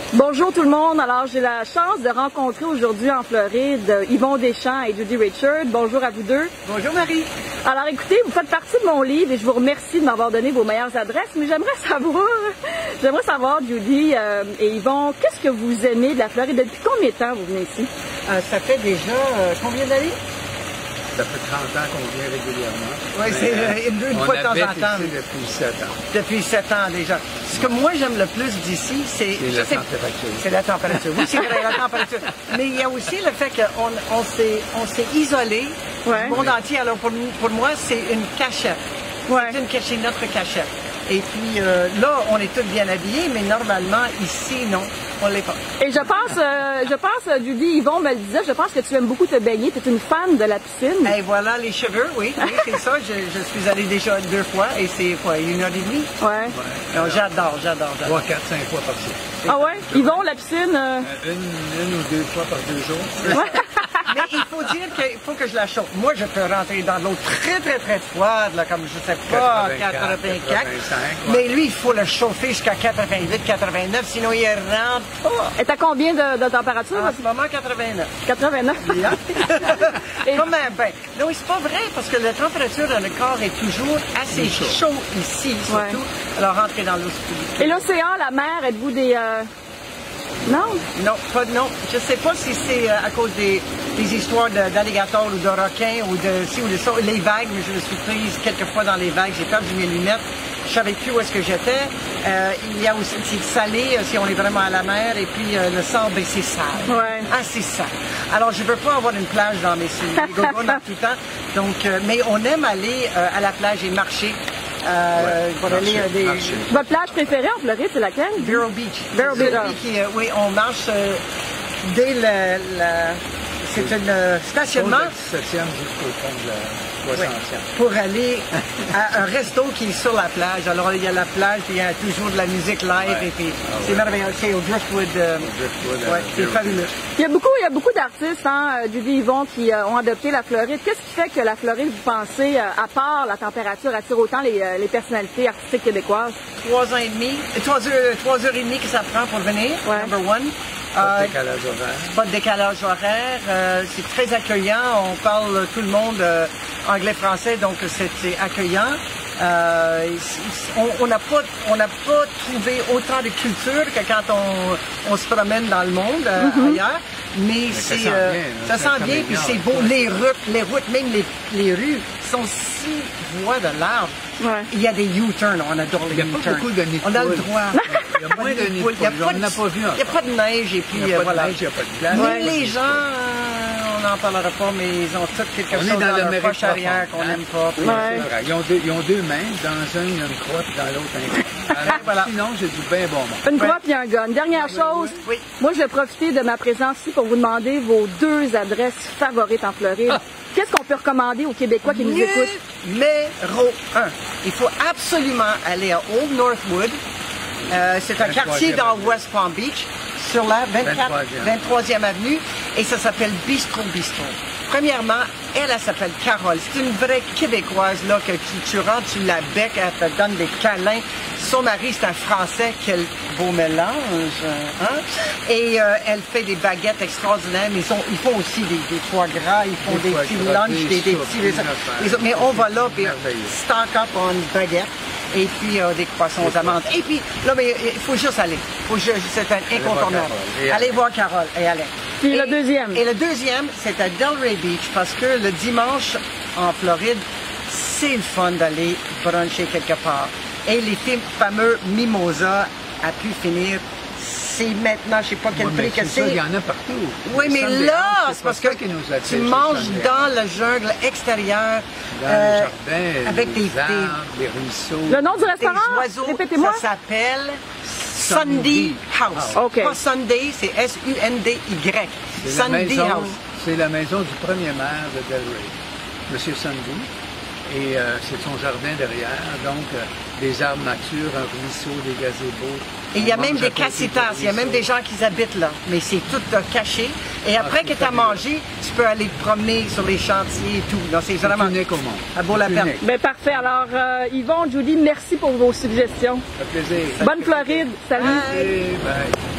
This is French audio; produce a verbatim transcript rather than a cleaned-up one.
Bonjour tout le monde. Alors, j'ai la chance de rencontrer aujourd'hui en Floride Yvon Deschamps et Judy Richard. Bonjour à vous deux. Bonjour Marie. Alors, écoutez, vous faites partie de mon livre et je vous remercie de m'avoir donné vos meilleures adresses, mais j'aimerais savoir, j'aimerais savoir, Judy euh, et Yvon, qu'est-ce que vous aimez de la Floride? Depuis combien de temps vous venez ici? Euh, ça fait déjà euh, combien d'années? Ça fait trente ans qu'on vient régulièrement. Oui, c'est euh, une, une fois de temps en temps. Ici depuis sept ans. Depuis sept ans déjà. Ce que moi j'aime le plus d'ici, c'est... C'est la température. C'est la température. Oui, c'est vrai, la température. Mais il y a aussi le fait qu'on on s'est on s'est isolé Ouais. du monde entier. Alors pour, pour moi, c'est une cachette. Ouais. C'est une cachette, notre cachette. Et puis euh, là, on est tous bien habillés, mais normalement, ici, non, on l'est pas. Et je pense, euh, je pense, Judy, Yvon me le disait, je pense que tu aimes beaucoup te baigner. Tu es une fan de la piscine. Et voilà les cheveux, oui, oui c'est ça. Je, je suis allée déjà deux fois et c'est quoi, une heure et demie? Ouais. Ouais. Non, j'adore, j'adore, j'adore. Trois, quatre, cinq fois par jour. Ah ouais? Yvon, la piscine... euh, Une, une ou deux fois par deux jours. Ouais. Mais il faut dire qu'il faut que je la chauffe. Moi, je peux rentrer dans de l'eau très, très, très froide, là, comme je sais pas, quatre-vingt-quatre, quatre-vingt-quatre. quatre-vingt-cinq, ouais. Mais lui, il faut le chauffer jusqu'à quatre-vingt-huit, quatre-vingt-neuf, sinon il rentre pas. Et t'as combien de, de température? En ce moment, quatre-vingt-neuf. quatre-vingt-neuf. Bien. Et- Comment? Ben, non, c'est pas vrai, parce que la température dans le corps est toujours assez chaud ici, surtout. Alors, rentrer dans l'eau, c'est plus- Et l'océan, la mer, êtes-vous des... euh, Non? Non, pas non. Je sais pas si c'est euh, à cause des, des histoires de- d'alligators ou de requins ou de ci ou de ça. Les vagues, je me suis prise quelques fois dans les vagues. J'ai perdu mes lunettes. Je savais plus où est-ce que j'étais. Euh, il y a aussi c'est salé euh, si on est vraiment à la mer. Et puis euh, le sable, ben, c'est sale. Ouais. Assez sale. Alors je veux pas avoir une plage dans mes souliers. Dans tout le temps. Donc, euh, mais on aime aller euh, à la plage et marcher. Euh, Ouais, pour marcher, aller à des... marcher. Votre plage préférée en Floride, c'est laquelle? Vero Beach. Vero C'est Beach. celui qui, euh, oui, on marche euh, dès le, la- c'est un euh, stationnement septième jusqu'au fond de la oui, soixantième. pour aller à un resto qui est sur la plage. Alors il y a la plage, puis il y a toujours de la musique live Ouais. et puis Ah c'est ouais. merveilleux. C'est au Driftwood. euh, Driftwood, ouais, euh, c'est Vero fabuleux. Il y a beaucoup, il y a beaucoup d'artistes, hein, euh, Judy et Yvon, qui euh, ont adopté la Floride. Qu'est-ce qui fait que la Floride, vous pensez, euh, à part la température, attire autant les, euh, les personnalités artistiques québécoises? Trois ans et demi, euh, trois heures, trois heures et demie que ça prend pour venir. Ouais. Number one. Pas Euh, de décalage horaire. Pas de décalage horaire, euh, c'est très accueillant, on parle euh, tout le monde euh, anglais-français, donc c'est c'est accueillant. Euh, on on n'a pas, on n'a pas trouvé autant de culture que quand on, on se promène dans le monde euh, Mm-hmm. ailleurs, mais ça c'est sent euh, bien, ça là, sent c'est bien, comme puis les c'est Nord. beau. Les routes, les routes, même les, les rues sont six voies de large. Ouais. Il y a des U-turns, on adore les Il n'y a pas U-turns. beaucoup de nids de On a le poule. droit. Il y a moins de nids de poule. Il y a pas On n'a de- pas vu Il n'y a encore. pas de neige et puis Il n'y a euh, pas voilà. de neige, il n'y a pas de glace. Mais les gens, euh, on n'en parlera pas, mais ils ont toutes quelque On est chose dans dans leur l'Amérique poche arrière qu'on profonde, hein? n'aime pas. Oui, Ouais. c'est vrai. Ils ont, deux, ils ont deux mains. Dans un, il y a une croix, puis dans l'autre, un gun. Alors, Voilà. Sinon, j'ai du bien bon monde. Une Ouais. croix puis un gun. Dernière chose, Oui. moi je vais profiter de ma présence ici pour vous demander vos deux adresses favorites en Floride. Ah. Qu'est-ce qu'on peut recommander aux Québécois qui nous écoutent? Numéro un. Il faut absolument aller à Old Northwood. Euh, c'est un quartier dans vingt-troisième West Palm Beach, sur la vingt-quatre, vingt-troisième. vingt-troisième avenue, et ça s'appelle Bistro Bistro. Premièrement, elle, elle s'appelle Carole. C'est une vraie Québécoise, là, que tu, tu rentres, tu la bec, elle te donne des câlins. Son mari, c'est un Français, quel beau mélange, hein? Et euh, elle fait des baguettes extraordinaires, mais ils, sont, ils font aussi des, des foie gras, ils font Des des, foie petits gras, lunchs, des des, des soupes, petits... des des- affaires. des- mais on va là, puis Merveilleux. stock up en baguettes, et puis euh, des croissants aux amandes. Et puis, là, mais il faut juste aller. Faut juste, c'est un incontournable. Carole et Allez allez. voir Carole et allez. Puis Et- le deuxième? Et le deuxième, c'est à Delray Beach, parce que le dimanche, en Floride, c'est le fun d'aller bruncher quelque part. Et les films fameux Mimosa a pu finir. C'est maintenant, je sais pas quel Ouais, mais prix que c'est ça, il c'est. y en a partout. Oui, Le mais Sunday là, House, c'est pas parce que ça qui nous attire, tu c'est le manges Sunday dans House. le jungle extérieur, Dans euh, le jardin, avec les des, des, arbres, les ruisseaux. Le nom du des restaurant? oiseaux. Répétez-moi. Ça s'appelle Sunday House. Ah, OK. Pas Sunday, c'est S U N D Y. C'est la Sunday maison- House. C'est la maison du premier maire de Delray, M. Sunday. Et euh, c'est son jardin derrière, donc euh, des arbres matures, un ruisseau, des gazebos. Et il y a On même mange des à côté du cassitas, il y a même ruisseau. des gens qui habitent là, mais c'est tout euh, caché. Et après c'est que tu as fabuleux. mangé, tu peux aller te promener sur les chantiers et tout. Donc c'est C'est vraiment... unique au monde. Ça vaut la C'est peine. unique. Ben parfait. Alors, euh, Yvon, Judy, merci pour vos suggestions. Ça fait plaisir. Bonne Floride. Salut. Bye. Et, bye.